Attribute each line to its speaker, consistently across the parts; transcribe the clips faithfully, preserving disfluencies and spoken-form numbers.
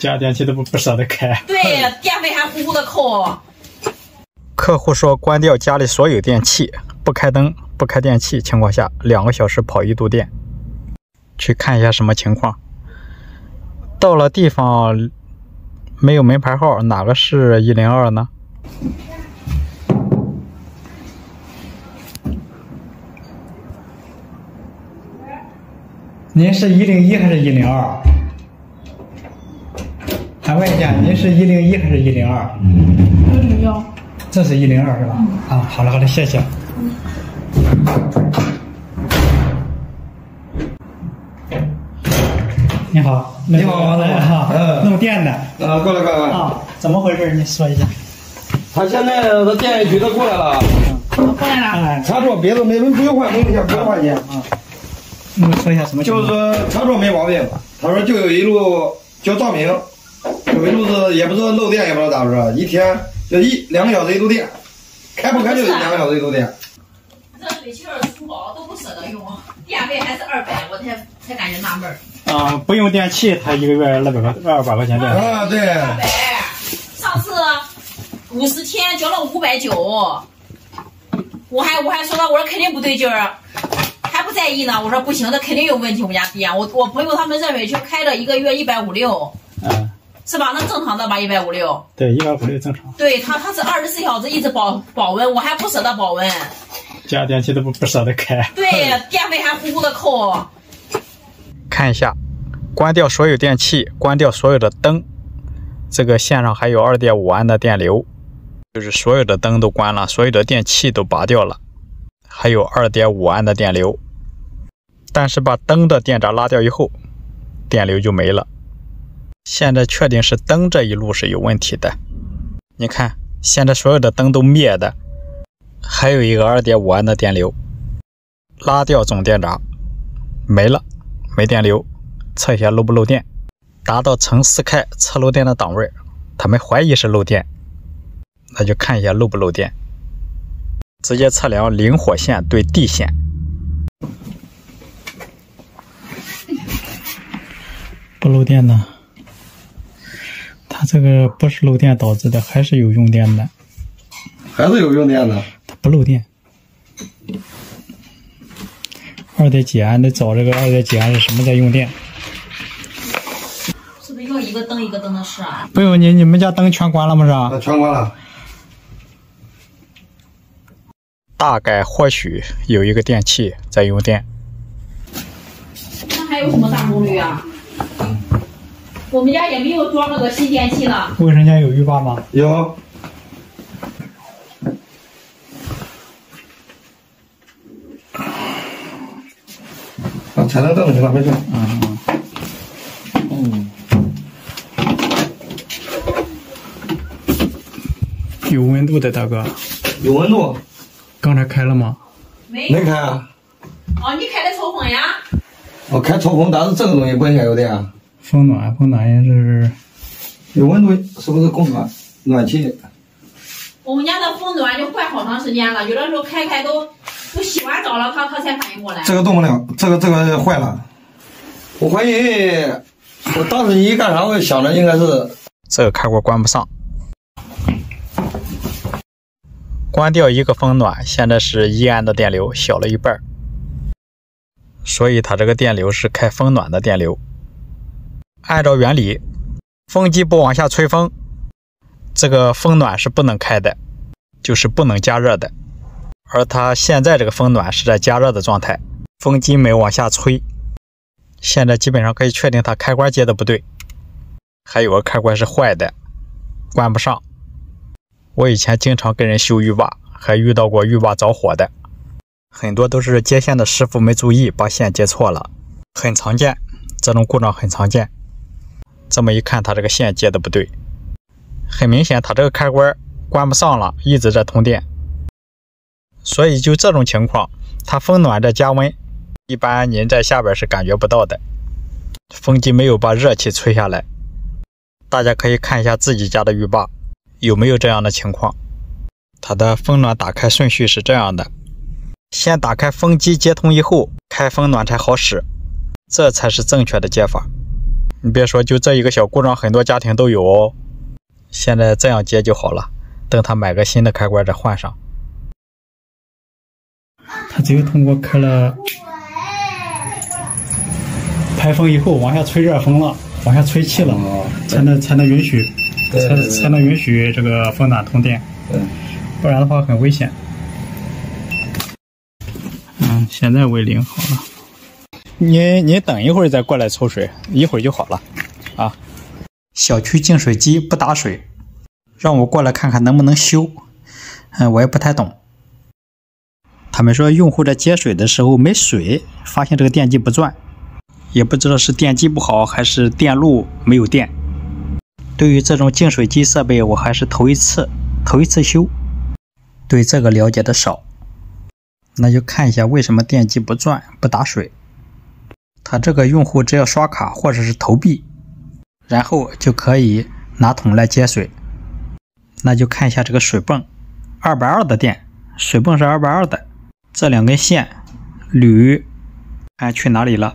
Speaker 1: 家电器都不不舍得开。
Speaker 2: 对，电费还呼呼的扣。
Speaker 1: 客户说关掉家里所有电器，不开灯、不开电器情况下，两个小时跑一度电。去看一下什么情况。到了地方没有门牌号，哪个是一零二呢？您是一零一还是一零二？还问一下，您是一零一还是一零二？
Speaker 3: 一零幺。
Speaker 1: 这是一零二是吧？嗯、啊，好了好了，谢谢。嗯、你好，
Speaker 4: 你好，王总。
Speaker 1: 嗯，弄电的。
Speaker 4: 啊，过来过来过来。
Speaker 1: 啊，怎么回事？你说一下。
Speaker 4: 他现在他电锯他过来了。
Speaker 3: 嗯，过来了。
Speaker 4: 哎，插座别的没不用换，不用换，不用换钱啊。
Speaker 1: 你说一下什么情况？
Speaker 4: 就是说插座没毛病，他说就有一路就照明，有一路是也不知道漏电，也不知道咋回事，一天就一两个小时一度电，开不开就两个小时一度电。
Speaker 2: 这水器粗薄都不舍得用，电费还是二百，我才才感觉纳闷。
Speaker 1: 啊，不用电器，他一个月二百块二百块钱电费。
Speaker 4: 啊，对。
Speaker 2: 二百，上次五十天交了五百九，我还我还说了，我说肯定不对劲儿。还不在意呢，我说不行，这肯定有问题。我们家电，我我朋友他们热水器开了一个月一百五六，
Speaker 1: 嗯，
Speaker 2: 是吧？那正常的吧，一百五六。
Speaker 1: 对，一百五六正常。
Speaker 2: 对他，他是二十四小时一直保保温，我还不舍得保温。
Speaker 1: 家电器都不不舍得开。
Speaker 2: 对，电费还呼呼的扣。
Speaker 1: 看一下，关掉所有电器，关掉所有的灯，这个线上还有 二点五 安的电流，就是所有的灯都关了，所有的电器都拔掉了。还有 二点五 安的电流，但是把灯的电闸拉掉以后，电流就没了。现在确定是灯这一路是有问题的。你看，现在所有的灯都灭的，还有一个 二点五 安的电流，拉掉总电闸，没了，没电流。测一下漏不漏电，达到呈四开测漏电的档位，他们怀疑是漏电，那就看一下漏不漏电。直接测量零火线对地线，不漏电呢？它这个不是漏电导致的，还是有用电的，
Speaker 4: 还是有用电的，
Speaker 1: 它不漏电。二点几安得找这个二点几安是什么在用电？
Speaker 2: 是不是要一个灯一个灯的试啊？
Speaker 1: 不用，你你们家灯全关了吗？是吧？
Speaker 4: 全关了。
Speaker 1: 大概或许有一个电器在用电。
Speaker 2: 那还有什么大功率啊？我们家也没有装那个新电器呢。
Speaker 1: 卫生间有浴霸吗？
Speaker 4: 有。啊，才能动行了，没事。
Speaker 1: 嗯嗯。有温度的大哥。
Speaker 4: 有温度。
Speaker 1: 刚才开了吗？
Speaker 2: 没
Speaker 4: 没开啊。
Speaker 2: 哦，你开的抽风呀？
Speaker 4: 我开抽风，但是这个东西不应该有电啊。
Speaker 1: 风暖，风暖也是
Speaker 4: 有温度，是不是供暖暖气？
Speaker 2: 我们家的风暖就坏好长时间了，有的时候开开都都洗完澡了，它它才反应过来。
Speaker 4: 这个动不了，这个这个坏了。我怀疑，我当时一干啥，我想着应该是
Speaker 1: 这个开关关不上。关掉一个风暖，现在是一安的电流，小了一半，所以它这个电流是开风暖的电流。按照原理，风机不往下吹风，这个风暖是不能开的，就是不能加热的。而它现在这个风暖是在加热的状态，风机没往下吹。现在基本上可以确定它开关接的不对，还有个开关是坏的，关不上。我以前经常跟人修浴霸，还遇到过浴霸着火的，很多都是接线的师傅没注意，把线接错了，很常见，这种故障很常见。这么一看，它这个线接的不对，很明显它这个开关关不上了，一直在通电。所以就这种情况，它风暖在加温，一般您在下边是感觉不到的，风机没有把热气吹下来。大家可以看一下自己家的浴霸有没有这样的情况。它的风暖打开顺序是这样的，先打开风机接通以后，开风暖才好使，这才是正确的接法。 你别说，就这一个小故障，很多家庭都有哦。现在这样接就好了，等他买个新的开关再换上。它只有通过开了排风以后，往下吹热风了，往下吹气了，哦、才能才能允许，才才能允许这个风暖通电。对，不然的话很危险。嗯，现在为零好了。你你等一会儿再过来抽水，一会儿就好了。啊，小区净水机不打水，让我过来看看能不能修。嗯，我也不太懂。他们说用户在接水的时候没水，发现这个电机不转，也不知道是电机不好还是电路没有电。对于这种净水机设备，我还是头一次头一次修，对这个了解的少。那就看一下为什么电机不转不打水。他这个用户只要刷卡或者是投币，然后就可以拿桶来接水。那就看一下这个水泵，二百二的电，水泵是二百二的。这两根线铝看去哪里了？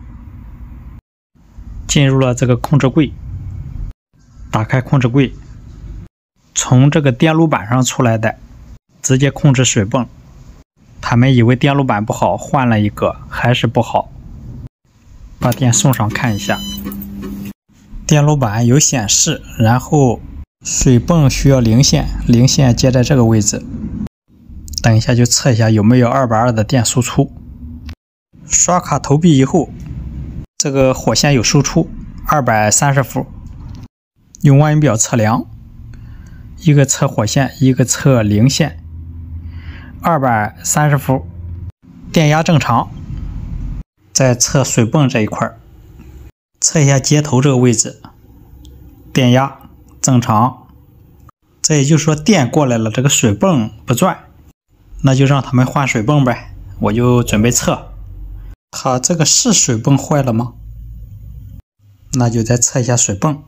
Speaker 1: 进入了这个控制柜，打开控制柜，从这个电路板上出来的，直接控制水泵。他们以为电路板不好，换了一个还是不好。把电送上看一下，电路板有显示，然后水泵需要零线，零线接在这个位置。等一下就测一下有没有二百二的电输出。刷卡投币以后，这个火线有输出二百三十伏，用万用表测量，一个测火线，一个测零线。二百三十伏，电压正常。再测水泵这一块，测一下接头这个位置，电压正常。这也就是说电过来了，这个水泵不转，那就让他们换水泵呗。我就准备测，它这个是水泵坏了吗？那就再测一下水泵。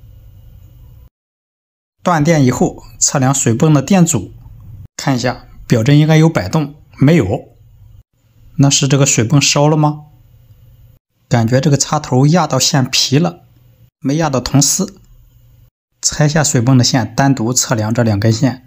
Speaker 1: 断电以后测量水泵的电阻，看一下表针应该有摆动，没有，那是这个水泵烧了吗？感觉这个插头压到线皮了，没压到铜丝。拆下水泵的线，单独测量这两根线。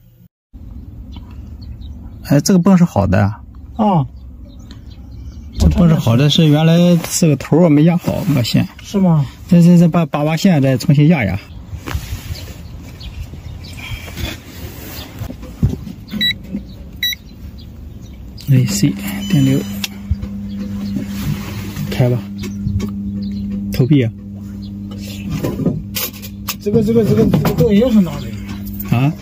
Speaker 1: 哎，这个泵是好的啊。
Speaker 5: 啊，
Speaker 1: 这泵是好的，是原来这个头没压好，把线。
Speaker 5: 是吗？
Speaker 1: 再再再把把把线再重新压压。A C 电流，开吧，投币啊。
Speaker 5: 这个这个这个这个东西是哪里？
Speaker 1: 啊？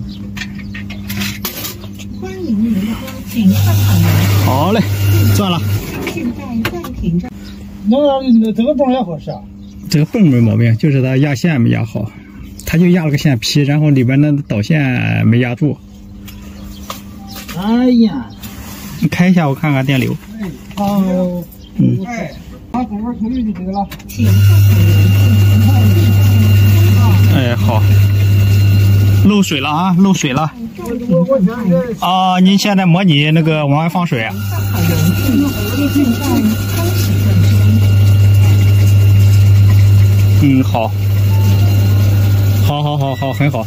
Speaker 6: 欢迎您的请上好门。
Speaker 1: 好嘞，转了。
Speaker 6: 现在暂停着。
Speaker 5: 那那这个泵也好使啊？
Speaker 1: 这个泵没毛病，就是它压线没压好，它就压了个线皮，然后里边的导线没压住。
Speaker 5: 哎呀！
Speaker 1: 你开一下，我看看电流。
Speaker 5: 哎，好，
Speaker 1: 嗯，
Speaker 5: 哎，把这边投进去就对了。
Speaker 6: 请上好门。
Speaker 1: 哎，好。漏水了啊！漏水了。
Speaker 5: 我我现在
Speaker 1: 啊，您现在模拟那个往外放水啊？
Speaker 6: 好门进入接近在三十分钟。
Speaker 1: 嗯，好。好好好好，很好。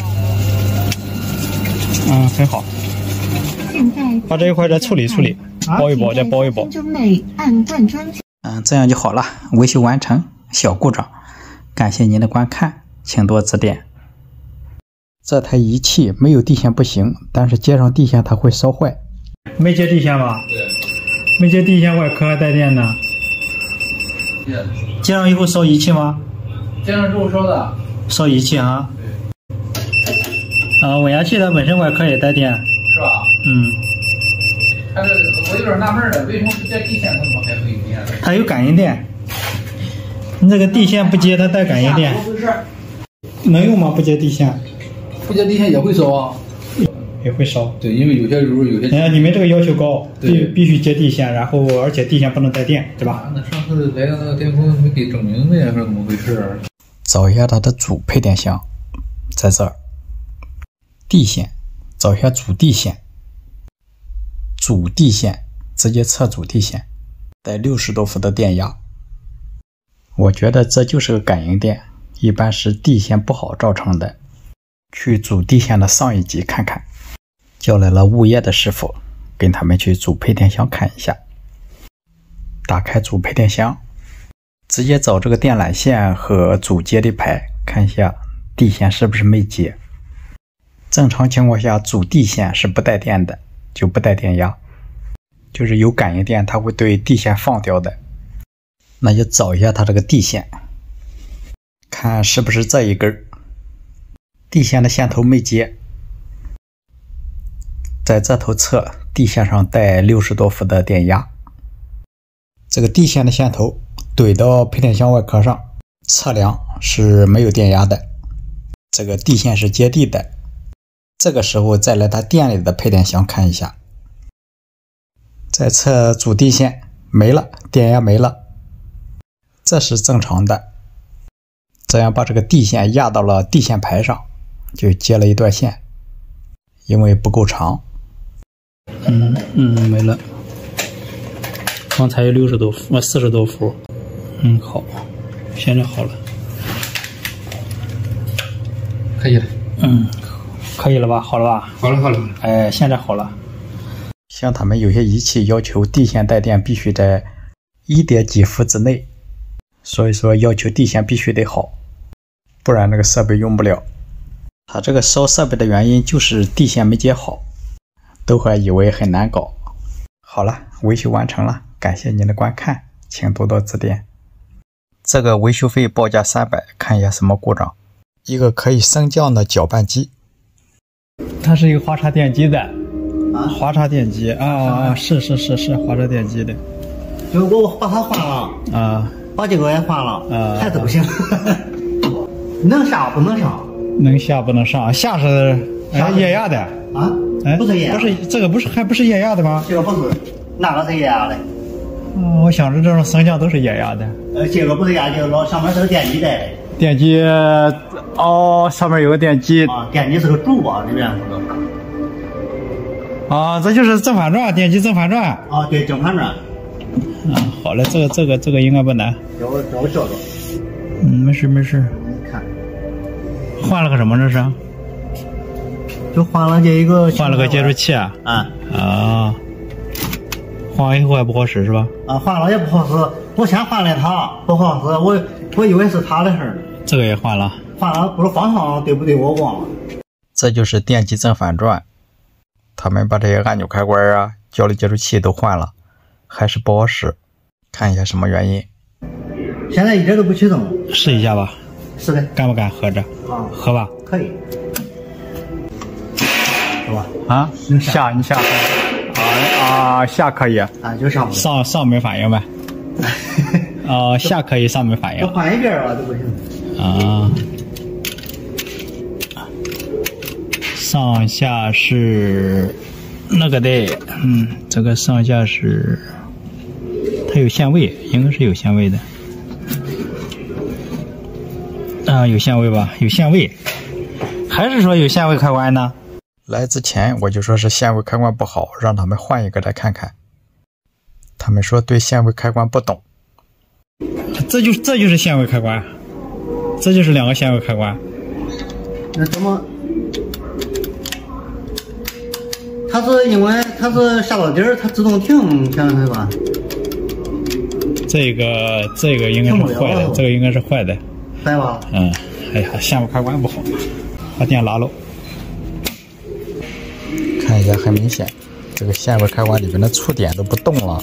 Speaker 1: 嗯，很好。把这一块再处理处理，包一包，再包一包。嗯，这样就好了，维修完成，小故障。感谢您的观看，请多指点。这台仪器没有地线不行，但是接上地线它会烧坏。没接地线吧？对。没接地线，外壳还带电呢。对。接上以后烧仪器吗？
Speaker 7: 接上之后烧的。
Speaker 1: 烧仪器啊？对。啊，稳压器它本身外壳也带电。
Speaker 7: 是吧？
Speaker 1: 嗯。
Speaker 7: 它这我有点纳闷了，为什么不接地线，它怎么还会有电？
Speaker 1: 它有感应电。你这个地线不接，它带感应电。能用吗？不接地线。
Speaker 7: 不接地线也会烧啊。
Speaker 1: 也会烧。
Speaker 7: 对，因为有些时候有些。
Speaker 1: 哎，你们这个要求高，必必须接地线，然后而且地线不能带电，对吧？
Speaker 7: 啊、那上次来的那个电工没给整明白，是怎么回事？
Speaker 1: 找一下它的主配电箱，在这儿。地线，找一下主地线。主地线直接测主地线，带六十多伏的电压。 我觉得这就是个感应电，一般是地线不好造成的。去组地线的上一集看看，叫来了物业的师傅，跟他们去组配电箱看一下。打开主配电箱，直接找这个电缆线和主接的排，看一下地线是不是没接。正常情况下，主地线是不带电的，就不带电压，就是有感应电它会对地线放掉的。那就找一下它这个地线，看是不是这一根地线的线头没接，在这头测地线上带六十多伏的电压。这个地线的线头怼到配电箱外壳上，测量是没有电压的，这个地线是接地的。这个时候再来它店里的配电箱看一下，再测主地线没了，电压没了，这是正常的。这样把这个地线压到了地线排上，就接了一段线，因为不够长。嗯嗯，没了。刚才有六十多伏，四十多伏。嗯，好，现在好了，
Speaker 7: 可以了。
Speaker 1: 嗯，可以了吧？好了吧？
Speaker 7: 好了，好了，好了。
Speaker 1: 哎，现在好了。像他们有些仪器要求地线带电必须在一点几伏之内，所以说要求地线必须得好，不然那个设备用不了。他这个烧设备的原因就是地线没接好，都还以为很难搞。好了，维修完成了，感谢您的观看，请多多指点。这个维修费报价三百，看一下什么故障。一个可以升降的搅拌机，它是一个华叉电机的。啊，华叉电机啊啊，是是是是华叉电机的。
Speaker 8: 就我把它换了
Speaker 1: 啊，
Speaker 8: 把这个也换了
Speaker 1: 啊，
Speaker 8: 还是不行。能下不能上？
Speaker 1: 能下不能上？下是哎液压的
Speaker 8: 啊？
Speaker 1: 哎，
Speaker 8: 不是液压，
Speaker 1: 不是这个不是还不是液压的吗？
Speaker 8: 这个不是，那个是液压的。
Speaker 1: 哦，我想着这种升降都是液压的。
Speaker 8: 呃，这个不是液压，这个上面是个电机带的。
Speaker 1: 电机哦，上面有个电机
Speaker 8: 啊，电机是个主吧，里面是个。
Speaker 1: 啊，这就是正反转，电机正反转。
Speaker 8: 啊，对，正反转。
Speaker 1: 啊，好嘞，这个这个这个应该不难。
Speaker 8: 叫我叫我叫着。
Speaker 1: 嗯，没事没事。
Speaker 8: 你看，
Speaker 1: 换了个什么这是？
Speaker 8: 就换了这一个。
Speaker 1: 换了个接触器啊。
Speaker 8: 啊。
Speaker 1: 啊。换完以后还不好使是吧？
Speaker 8: 啊，换了也不好使。我先换了它，不好使。我我以为是它的事儿。
Speaker 1: 这个也换了。
Speaker 8: 换了，不知道方向对不对，我忘了。
Speaker 1: 这就是电机正反转。他们把这些按钮开关啊、交流接触器都换了，还是不好使。看一下什么原因。
Speaker 8: 现在一点都不启动。
Speaker 1: 试一下吧。
Speaker 8: 是的。
Speaker 1: 敢不敢合着？
Speaker 8: 啊，
Speaker 1: 合吧。
Speaker 8: 可以。是吧？
Speaker 1: 啊，下你下。啊啊，下可以。
Speaker 8: 啊，就上。
Speaker 1: 上上没反应呗。啊，下可以，上没反应。
Speaker 8: 换一遍吧，都不行。
Speaker 1: 啊。上下是那个的，嗯，这个上下是它有限位，应该是有限位的。啊，有限位吧？有限位，还是说有限位开关呢？来之前我就说是限位开关不好，让他们换一个来看看。他们说对限位开关不懂。这就这就是限位开关，这就是两个限位开关。
Speaker 8: 那怎么？它是因为它是下到底儿，它自动停，想是吧？
Speaker 1: 这个这个应该是坏的，这个应该是坏的。
Speaker 8: 坏吧？
Speaker 1: 嗯，哎呀，限位开关不好，把电拉喽。看一下，很明显，这个限位开关里面的触点都不动了。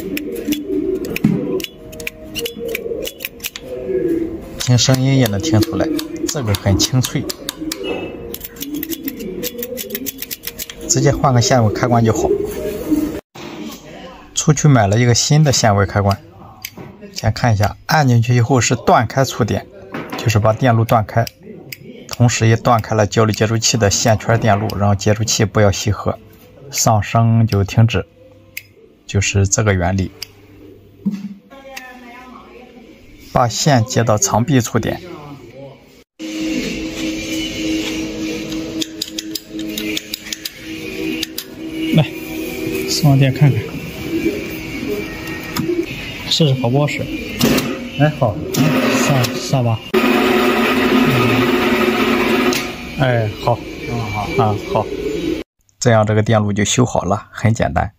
Speaker 1: 听声音也能听出来，这个很清脆。直接换个限位开关就好。出去买了一个新的限位开关，先看一下，按进去以后是断开触点，就是把电路断开，同时也断开了交流接触器的线圈电路，让接触器不要吸合，上升就停止，就是这个原理。把线接到长臂触点。来，送电看看，试试好不好使？
Speaker 8: 哎，好。
Speaker 1: 上上吧。哎，好，
Speaker 8: 嗯好
Speaker 1: 啊好，这样这个电路就修好了，很简单。